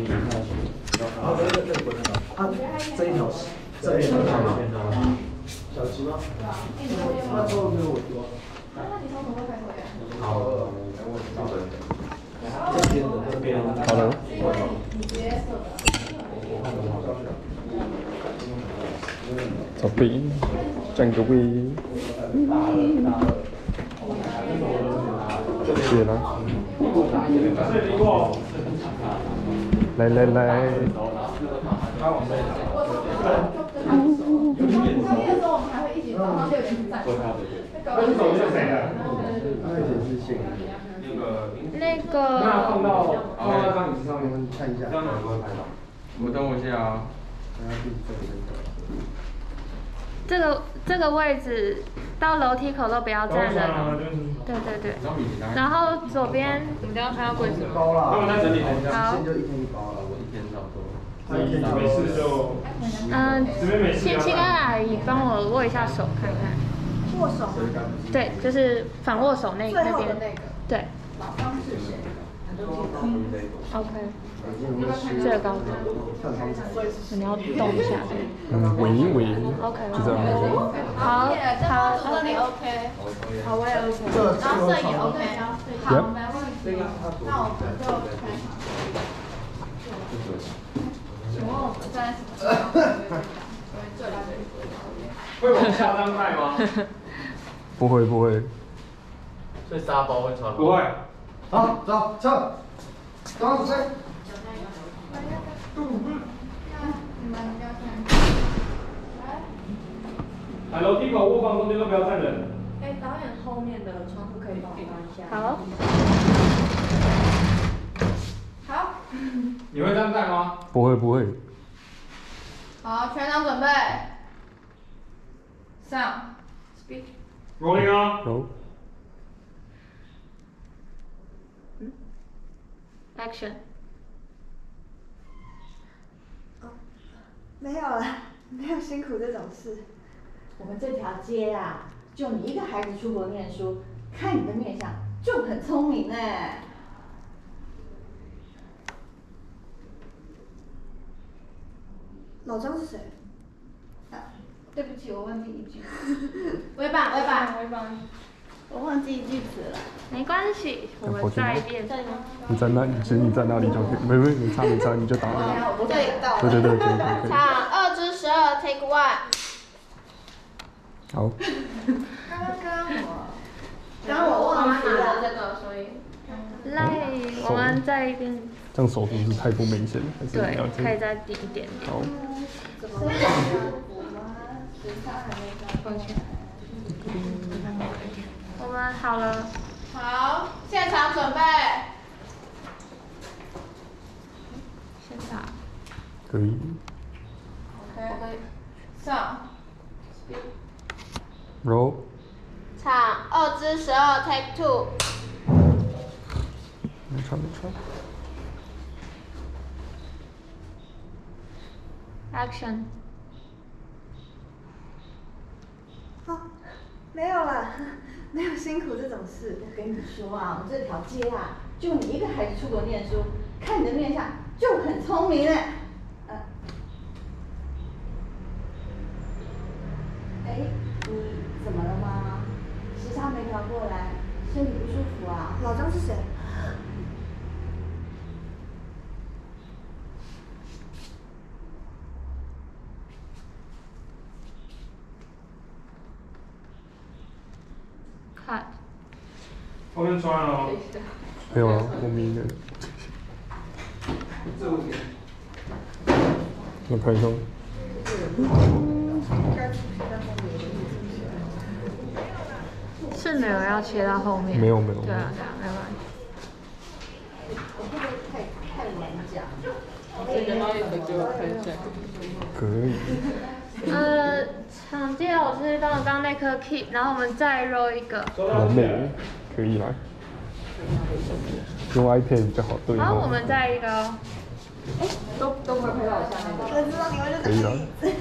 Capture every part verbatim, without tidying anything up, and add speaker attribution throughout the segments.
Speaker 1: 啊，这个这个不能啊，这一条这边的小齐吗？那之后没有我多。那你从什么开始呀？好，这边的这边的。好的。
Speaker 2: 左边，整个位。谢了。来来来。
Speaker 3: 那个。
Speaker 4: 那放到放到张椅子上面
Speaker 1: 看一下。
Speaker 4: 这样能不会拍到？我等我一下啊。
Speaker 3: 这个这个位置到楼梯口都不要站人哦。对对对。然后左边我们刚刚看到柜子。
Speaker 1: 包了。
Speaker 4: 我在整理一下。
Speaker 3: 好。
Speaker 1: 就一天一包了，我一天差不多。
Speaker 4: 没事就。
Speaker 3: 嗯，请请阿姨帮我握一下手看看。
Speaker 5: 握手。
Speaker 3: 对，就是反握手那那边。对。
Speaker 5: 老方是谁？
Speaker 3: OK， 最高的，你要动一下。
Speaker 2: 嗯，围一围。
Speaker 3: OK，
Speaker 2: 就这样。
Speaker 3: 好，好，这里 OK， 好，我也 OK， 然后这也 OK， 好，没问题。那我们就开始。请问我们在什么地方？这里。
Speaker 4: 会往下张带吗？
Speaker 2: 不会不会。
Speaker 6: 所以沙包会穿吗？
Speaker 4: 不会。
Speaker 1: 好，走，唱。刚刚是谁？
Speaker 4: 来，楼梯口卧房中间都不要站人。
Speaker 5: 哎，导演后面的窗户可以帮我关一下。
Speaker 3: 好。
Speaker 5: 好。
Speaker 4: 你会这样带吗？
Speaker 2: 不会不会。
Speaker 5: 好，全场准备。上。Speak。
Speaker 4: Rolling 啊。
Speaker 2: Roll。
Speaker 3: Action。
Speaker 5: 哦，没有了，没有辛苦这种事。我们这条街啊，就你一个孩子出国念书，看你的面相就很聪明哎。老张是谁？啊，对不起，我忘记一句。微棒，微棒，微棒。我忘记一句词了。
Speaker 3: 没关系，我们再一遍。
Speaker 2: 你在那里，其实你在那里就可以，没没没差没差，你就打了。
Speaker 5: 我对到。
Speaker 2: 对对对可以可以。
Speaker 3: 场二至十二 ，Take one。
Speaker 2: 好。
Speaker 5: 刚刚我，刚刚我忘记了这个，所以。
Speaker 3: 来，我们再一遍。
Speaker 2: 这样手是不是太不明显了？还是
Speaker 3: 对，
Speaker 2: 要
Speaker 3: 可以再低一点点。
Speaker 2: 好。
Speaker 5: 怎么了？我们时差还没到。
Speaker 3: 抱歉。我们好了。
Speaker 5: 好，现场准备。
Speaker 3: 先打。
Speaker 2: 可以。
Speaker 5: OK。上。
Speaker 2: Roll。
Speaker 3: 场二至十二 ，Take two。
Speaker 2: 没差没差。
Speaker 3: Action。
Speaker 5: 哦，没有了，没有辛苦这种事。我跟你说啊，我们这条街啊，就你一个孩子出国念书，看你的面相就很聪明哎。呃，哎，你怎么了吗？时差没调过来，身体不舒服啊？老张是谁？
Speaker 3: 看。
Speaker 4: 后面穿哦。
Speaker 2: 没有啊，我明的。
Speaker 4: 这五点。
Speaker 2: 我看一下。
Speaker 3: 是没有要切到后面。
Speaker 2: 没有没有。
Speaker 3: 对啊对啊，没关系。
Speaker 5: 我会不会太太难讲？
Speaker 7: 这个导演的给我看一下。
Speaker 2: 可以。
Speaker 3: 呃，场地老师帮我刚那颗 keep， 然后我们再 roll 一个。
Speaker 2: 完美，可以来。用 iPad 比较好对。
Speaker 3: 好，我们再一个。
Speaker 5: 哎，都都不会拍到我下面的。我知道你们就
Speaker 2: 可以了。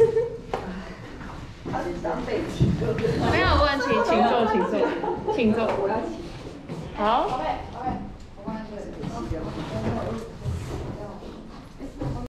Speaker 5: 他是当背景。
Speaker 3: 没有问题，请坐，请坐，请坐。好。